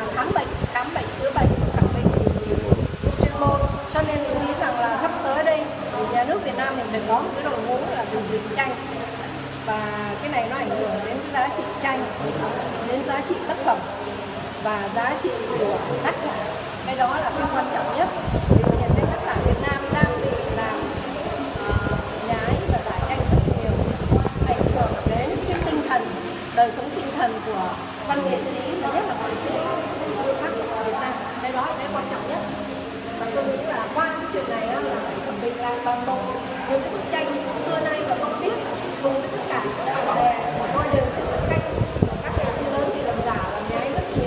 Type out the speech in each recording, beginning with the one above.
khám bệnh chữa bệnh, khẳng định chuyên môn. Cho nên tôi nghĩ rằng là sắp tới đây nhà nước Việt Nam mình phải có một cái đội ngũ là từ việc tranh, và cái này nó ảnh hưởng đến cái giá trị tranh, đến giá trị tác phẩm và giá trị của tác giả. Cái đó là cái quan trọng nhất. Vì hiện nay tác giả Việt Nam đang bị làm nhái và giải tranh rất nhiều, ảnh hưởng đến cái tinh thần, đời sống tinh thần của văn nghệ sĩ và nhất là nghệ sĩ yêu khắc của Việt Nam. Cái đó là cái quan trọng nhất. Và tôi nghĩ là qua cái chuyện này là phải khẳng định là toàn bộ những bức tranh xưa nay mà tôi biết cùng với tất cả các bạn bè của tôi đều biết bức tranh của các nghệ sĩ lớn thì làm giả, làm nhái rất nhiều.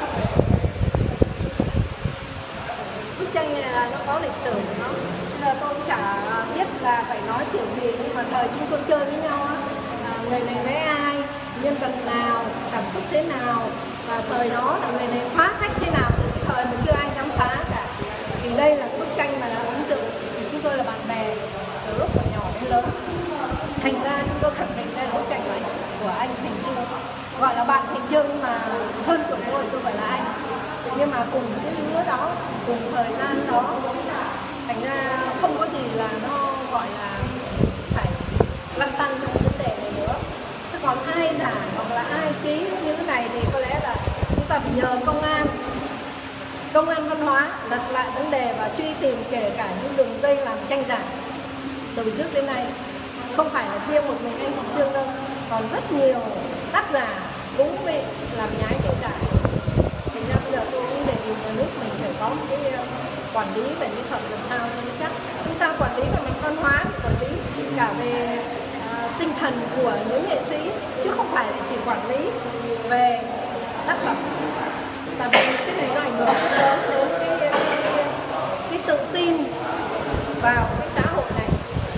Bức tranh này là nó có lịch sử của nó. Bây giờ tôi cũng chả biết là phải nói kiểu gì, nhưng mà thời chúng tôi chơi với nhau á, người này với ai, nhân vật nào, cảm xúc thế nào, và thời đó là người này phá phách thế nào, từ cái thời mà chưa ai dám phá cả. Thì đây là bức tranh mà đã ấn tượng, thì chúng tôi là bạn bè từ lúc còn nhỏ đến lớn. Thành ra chúng tôi khẳng định đây là bức tranh của anh Thành Trương, gọi là bạn Thành Trương mà hơn tuổi tôi phải là anh. Nhưng mà cùng cái lứa đó, cùng thời gian đó, thành ra không có gì là nó gọi là phải lăn tăn trong vấn đề này nữa. Thế còn ai giả hoặc là ai ký như thế này thì có lẽ là chúng ta phải nhờ công an văn hóa lật lại vấn đề và truy tìm kể cả những đường dây làm tranh giả từ trước đến nay. Không phải là riêng một mình anh Thành Trương đâu, còn rất nhiều tác giả cũng bị làm nhái tranh giả. Thành ra bây giờ tôi cũng đề nghị nhà nước mình phải có một cái quản lý về mỹ thuật làm sao cho nó chắc. Chúng ta quản lý về mặt văn hóa, quản lý cả về tinh thần của những nghệ sĩ, chứ không phải là chỉ quản lý về tác phẩm. Tại vì cái này nó ảnh hưởng rất lớn đến cái tự tin vào cái xã hội này,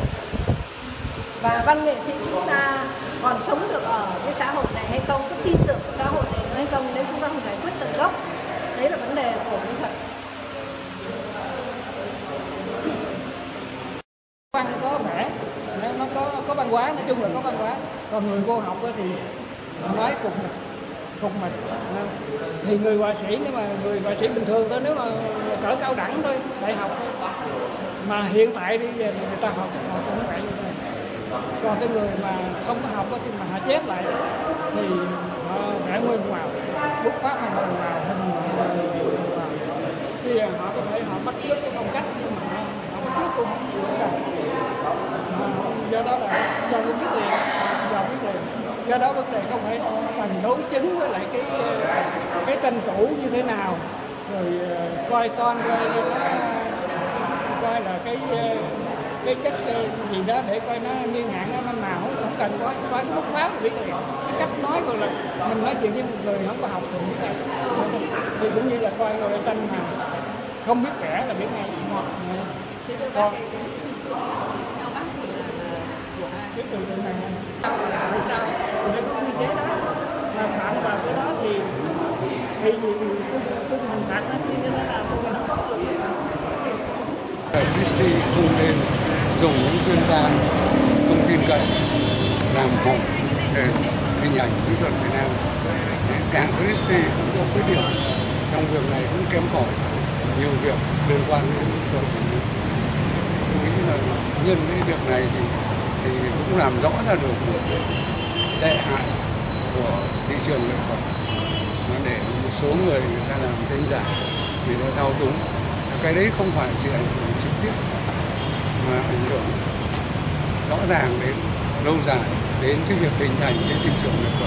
và văn nghệ sĩ chúng ta còn sống được ở cái xã hội này hay không, có tin tưởng xã hội này hay không, nếu chúng ta không giải quyết tận gốc. Đấy là vấn đề của mỹ thuật. Văn có vẻ nó có văn hóa, nói chung là có văn hóa. Còn người vô học thì nói cục mịch. Thì người họa sĩ, nếu mà người họa sĩ bình thường thôi, nếu mà cỡ cao đẳng thôi, đại học thôi. Mà hiện tại bây giờ người ta học cũng vậy như thế. Còn cái người mà không có học thì mà họ chép lại thì họ vẽ nguyên vào, bút pháp hay màu vào, hình vào. Thì họ có thể họ bắt chước cái phong cách, nhưng mà họ bắt chước cũng không được. Do đó là do cái quyết liệt, do đó vấn đề không phải cần đối chứng với lại cái tranh cũ như thế nào, rồi coi con coi là cái chất gì đó để coi nó niên hạn nó năm nào, không cần coi cái bút pháp biết liền. Cái cách nói gọi là mình nói chuyện với một người không có học thì cũng như là coi người tranh mà không biết vẽ là biết ngay. Còn cái theo bác thì là của ai? Cái từ này tại sao để có quy chế đó mà phạm vào cái đó thì tôi hình phạt nó như thế nào mà nó tốt được. Christie không nên dùng những chuyên gia không tin cậy làm hỏng nền hình ảnh mỹ thuật Việt Nam. Càng Christie cũng có khuyết điểm trong việc này, cũng kém cỏi nhiều việc liên quan đến mỹ thuật. Tôi nghĩ là nhân cái việc này thì cũng làm rõ ra được một tệ hại của thị trường nghệ thuật, để một số người ta làm tranh giả, người ta thao túng. Cái đấy không phải chỉ ảnh hưởng trực tiếp mà ảnh hưởng rõ ràng đến lâu dài đến cái việc hình thành cái thị trường nghệ thuật.